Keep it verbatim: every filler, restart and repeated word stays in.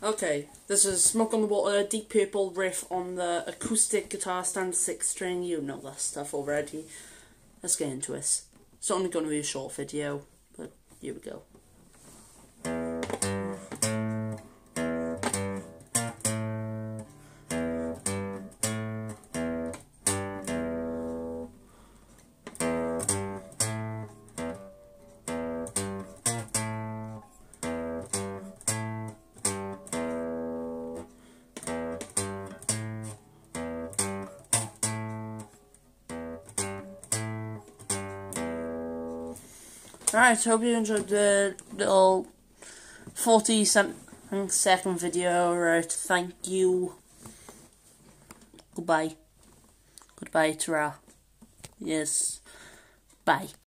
Okay, this is Smoke on the Water, Deep Purple riff on the acoustic guitar stand six string. You know that stuff already. Let's get into it. It's only going to be a short video, but here we go. Alright, hope you enjoyed the little forty something second video. Right, thank you. Goodbye. Goodbye, ta-ra. Yes. Bye.